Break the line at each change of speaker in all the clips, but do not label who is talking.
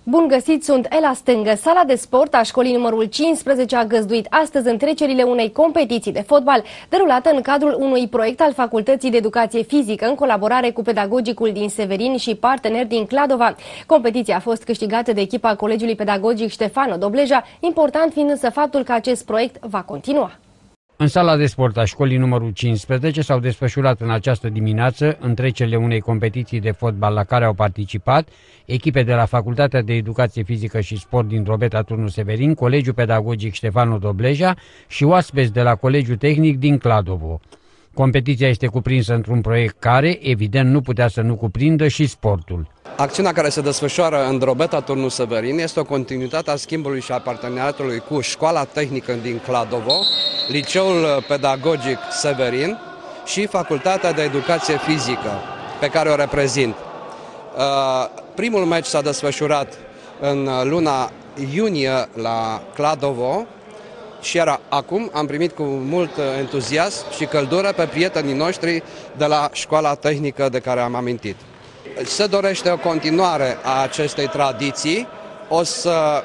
Bun găsit, sunt Ela Stângă. Sala de sport a școlii numărul 15 a găzduit astăzi întrecerile unei competiții de fotbal derulată în cadrul unui proiect al Facultății de Educație Fizică în colaborare cu pedagogicul din Severin și parteneri din Cladova. Competiția a fost câștigată de echipa Colegiului Pedagogic Ștefano Dobleja, important fiind însă faptul că acest proiect va continua.
În sala de sport a școlii numărul 15 s-au desfășurat în această dimineață întrecerile unei competiții de fotbal la care au participat echipe de la Facultatea de Educație Fizică și Sport din Drobeta Turnu Severin, Colegiul Pedagogic Ștefano Dobleja și oaspeți de la Colegiul Tehnic din Kladovo. Competiția este cuprinsă într-un proiect care, evident, nu putea să nu cuprindă și sportul.
Acțiunea care se desfășoară în Drobeta Turnu Severin este o continuitate a schimbului și a parteneriatului cu Școala Tehnică din Kladovo, Liceul Pedagogic Severin și Facultatea de Educație Fizică, pe care o reprezint. Primul meci s-a desfășurat în luna iunie la Kladovo și acum am primit cu mult entuziasm și căldură pe prietenii noștri de la Școala Tehnică de care am amintit. Se dorește o continuare a acestei tradiții, o să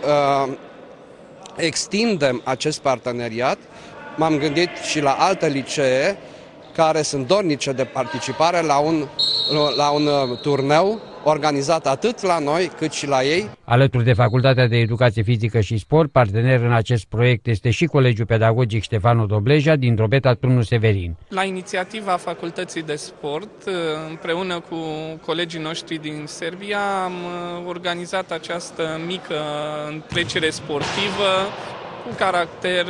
extindem acest parteneriat. M-am gândit și la alte licee care sunt dornice de participare la un turneu organizat atât la noi cât și la ei.
Alături de Facultatea de Educație Fizică și Sport, partener în acest proiect este și Colegiul Pedagogic Ștefano Dobleja din Drobeta Turnu Severin.
La inițiativa Facultății de Sport, împreună cu colegii noștri din Serbia, am organizat această mică întrecere sportivă cu caracter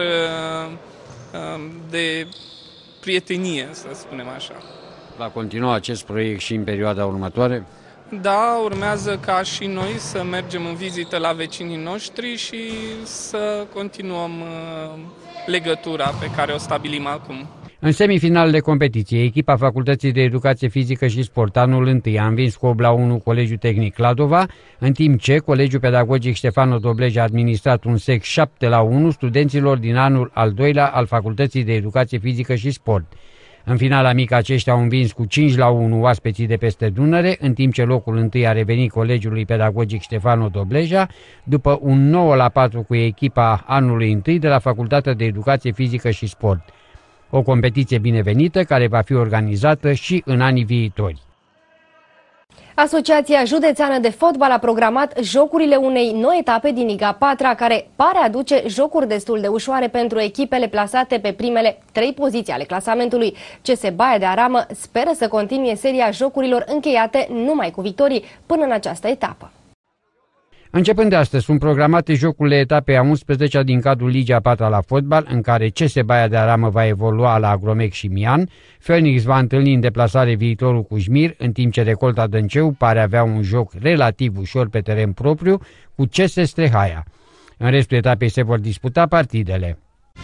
de prietenie, să spunem așa.
Va continua acest proiect și în perioada următoare?
Da, urmează ca și noi să mergem în vizită la vecinii noștri și să continuăm legătura pe care o stabilim acum.
În semifinalele competiției, echipa Facultății de Educație Fizică și Sport anul întâi a învins cu 8-1 Colegiul Tehnic Cladova, în timp ce Colegiul Pedagogic Ștefano Dobleja a administrat un sec 7-1 studenților din anul al doilea al Facultății de Educație Fizică și Sport. În finala mică aceștia au învins cu 5-1 oaspeții de peste Dunăre, în timp ce locul întâi a revenit Colegiului Pedagogic Ștefano Dobleja, după un 9-4 cu echipa anului întâi de la Facultatea de Educație Fizică și Sport. O competiție binevenită care va fi organizată și în anii viitori.
Asociația Județeană de Fotbal a programat jocurile unei noi etape din Liga 4, care pare aduce jocuri destul de ușoare pentru echipele plasate pe primele 3 poziții ale clasamentului. CS Baia de Aramă speră să continue seria jocurilor încheiate numai cu victorii până în această etapă.
Începând de astăzi, sunt programate jocurile etapei a 11-a din cadrul Ligii a 4-a la fotbal, în care CS Baia de Aramă va evolua la Agromec și Mian, Phoenix va întâlni în deplasare viitorul Cujmir, în timp ce Recolta Dânceu pare avea un joc relativ ușor pe teren propriu cu CS Strehaia. În restul etapei se vor disputa partidele.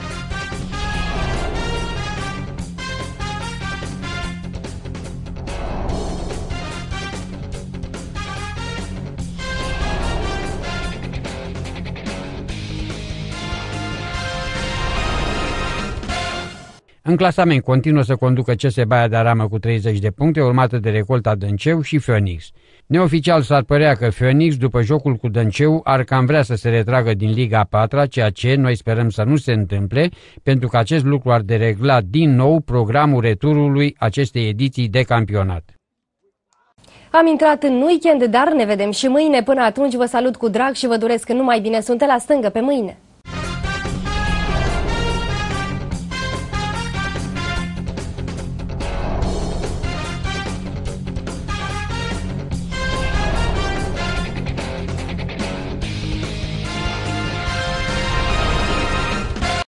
În clasament continuă să conducă CS Baia de Aramă cu 30 de puncte, urmată de Recolta Dânceu și Phoenix. Neoficial s-ar părea că Phoenix, după jocul cu Dânceu, ar cam vrea să se retragă din Liga 4-a, ceea ce noi sperăm să nu se întâmple, pentru că acest lucru ar deregla din nou programul returului acestei ediții de campionat.
Am intrat în weekend, dar ne vedem și mâine. Până atunci vă salut cu drag și vă doresc numai bine. Sunt la stângă, pe mâine!